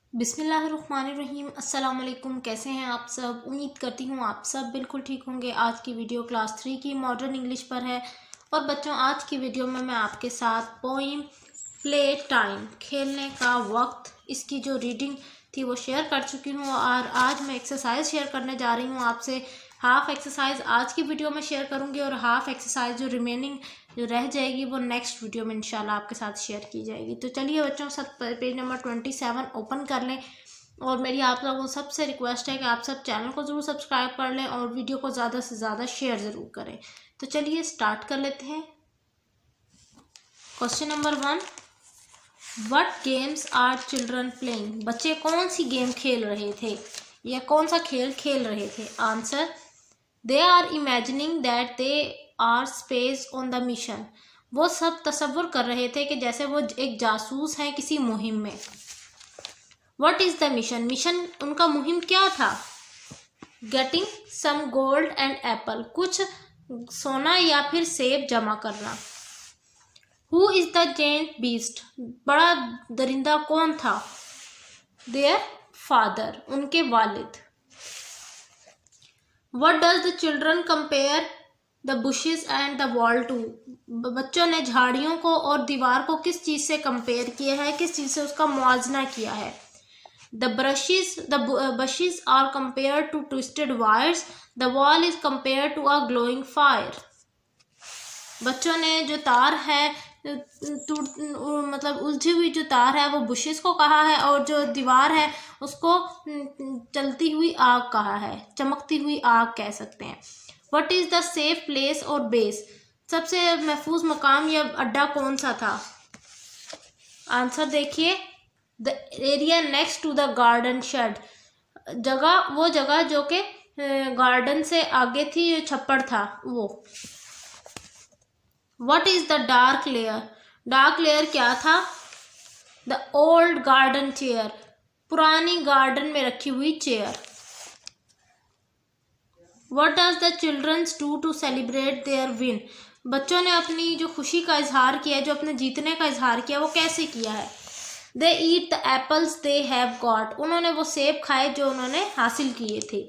बिस्मिल्लाहिर्रहमानिर्रहीम। अस्सलाम वालेकुम। कैसे हैं आप सब? उम्मीद करती हूँ आप सब बिल्कुल ठीक होंगे। आज की वीडियो क्लास 3 की मॉडर्न इंग्लिश पर है। और बच्चों, आज की वीडियो में मैं आपके साथ पोइम प्ले टाइम, खेलने का वक्त, इसकी जो रीडिंग थी वो शेयर कर चुकी हूँ। और आज मैं एक्सरसाइज शेयर करने जा रही हूँ आपसे। हाफ एक्सरसाइज आज की वीडियो में शेयर करूँगी और हाफ एक्सरसाइज जो रिमेनिंग जो रह जाएगी वो नेक्स्ट वीडियो में इंशाल्लाह आपके साथ शेयर की जाएगी। तो चलिए बच्चों, सब पेज नंबर 27 ओपन कर लें। और मेरी आप लोगों को सबसे रिक्वेस्ट है कि आप सब चैनल को ज़रूर सब्सक्राइब कर लें और वीडियो को ज़्यादा से ज़्यादा शेयर ज़रूर करें। तो चलिए स्टार्ट कर लेते हैं। Question number 1, what games are children playing? बच्चे कौन सी गेम खेल रहे थे या कौन सा खेल खेल रहे थे? Answer, they are imagining that they are space on the mission. वो सब तसव्वुर कर रहे थे कि जैसे वो एक जासूस हैं किसी मुहिम में। What is the mission? Mission उनका मुहिम क्या था? Getting some gold and apple, कुछ सोना या फिर सेब जमा करना। Who is the giant beast? बड़ा दरिंदा कौन था? देयर फादर, उनके वालिद। What does the children compare the bushes and the wall to? बच्चों ने झाड़ियों को और दीवार को किस चीज से कंपेयर किया है, किस चीज से उसका मुआवजा किया है? The bushes are compared to twisted wires. The wall is compared to a glowing fire. बच्चों ने जो तार है मतलब उलझी हुई जो तार है वो बुशेस को कहा है, और जो दीवार है उसको चलती हुई आग कहा है, चमकती हुई आग कह सकते हैं। What is the safe place और बेस? सबसे महफूज मकाम या अड्डा कौन सा था? आंसर देखिए, the area next to the garden shed, वो जगह जो कि गार्डन से आगे थी, जो छप्पड़ था वो। What is the dark layer? Dark layer क्या था? The old garden chair, पुरानी गार्डन में रखी हुई chair. What does the children do to celebrate their win? बच्चों ने अपनी जो खुशी का इजहार किया, जो अपने जीतने का इजहार किया, वो कैसे किया है? They eat the apples they have got, उन्होंने वो सेब खाए जो उन्होंने हासिल किए थे।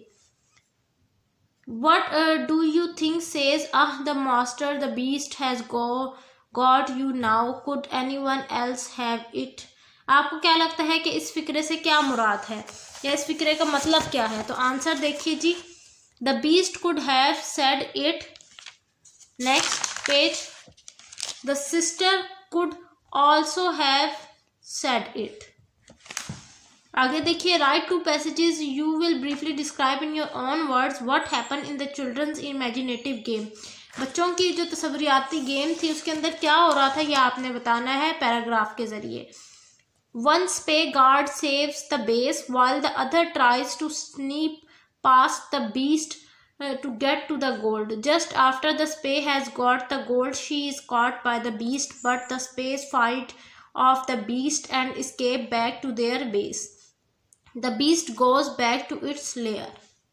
What do you think says, the master, the beast has got you now, could anyone else have it? आपको क्या लगता है कि इस फिक्रे से क्या मुराद है या इस फिक्रे का मतलब क्या है? तो आंसर देखिए जी, the beast could have said it. Next page, the sister could also have said it. आगे देखिए, write two passages you will briefly describe in your own words what happen in the children's imaginative game. बच्चों की जो तस्वुरियाती game थी उसके अंदर क्या हो रहा था, यह आपने बताना है पैराग्राफ के जरिए। One spy guard saves the base while the other tries to sneak past the beast to get to the gold. Just after the spay has got the gold, she is caught by the beast, but the spays fight off the beast and escape back to their base. The beast goes back to its lair.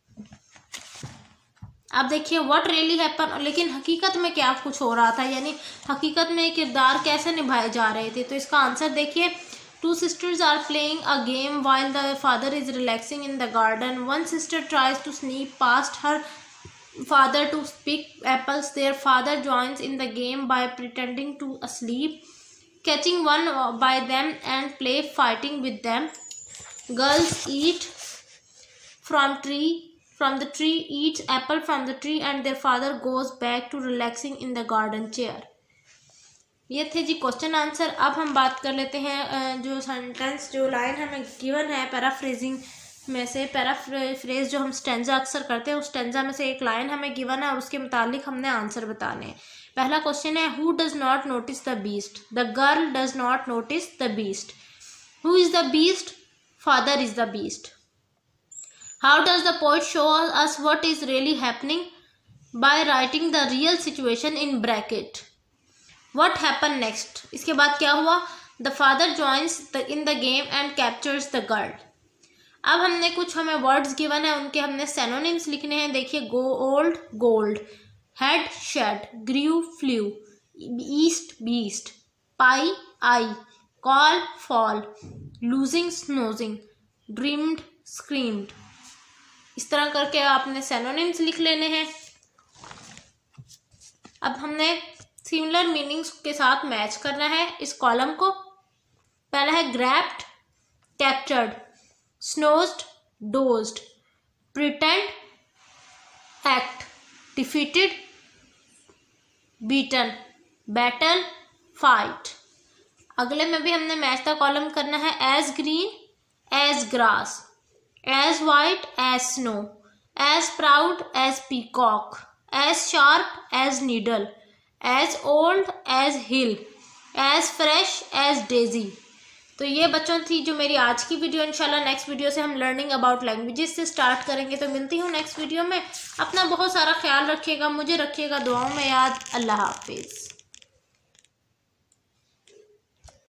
अब देखिए, what really happened, लेकिन हकीकत में क्या कुछ हो रहा था, यानी हकीकत में किरदार कैसे निभाए जा रहे थे? तो इसका आंसर देखिए, two sisters are playing a game while the father is relaxing in the garden. One sister tries to sneak past her father to pick apples. Their father joins in the game by pretending to asleep, catching one by them and play fighting with them. Girls eat from the tree, eats apple from the tree, and their father goes back to relaxing in the garden chair. ये थे जी question answer. अब हम बात कर लेते हैं जो sentence, जो लाइन हमें गिवन है पैराफ्रेजिंग में से। पैराफ्रेज जो हम स्टेंजा अक्सर करते हैं, उस स्टेंजा में से एक लाइन हमें गिवन है और उसके मुतालिक हमने आंसर बताने हैं। पहला क्वेश्चन है, who does not notice the beast? The girl does not notice the beast. Who is the beast? Father is the beast. How does the poet show us what is really happening? By writing the real situation in bracket. What happen next? इसके बाद क्या हुआ? The father joins in the game and captures the girl. अब हमने कुछ हमें words given है, उनके हमने सिनोनिम्स लिखने हैं। देखिए, go old gold, head shed, grieve flew, east beast, pie eye, call fall, losing snoozing, dreamed, screamed. इस तरह करके आपने सिनोनिम्स लिख लेने हैं। अब हमने सिमिलर मीनिंग्स के साथ मैच करना है इस कॉलम को। पहला है grabbed, captured, snoozed, dozed, pretend, act, defeated, beaten, battle, fight. अगले में भी हमने मैच द कॉलम करना है। As green, as grass, as white, as snow, as proud, as peacock, as sharp, as needle, as old, as hill, as fresh, as daisy. तो ये बच्चों थी जो मेरी आज की वीडियो। इंशाल्लाह नेक्स्ट वीडियो से हम लर्निंग अबाउट लैंग्वेजेस से स्टार्ट करेंगे। तो मिलती हूँ नेक्स्ट वीडियो में। अपना बहुत सारा ख्याल रखिएगा, मुझे रखिएगा दुआओं में याद। अल्लाह हाफिज़।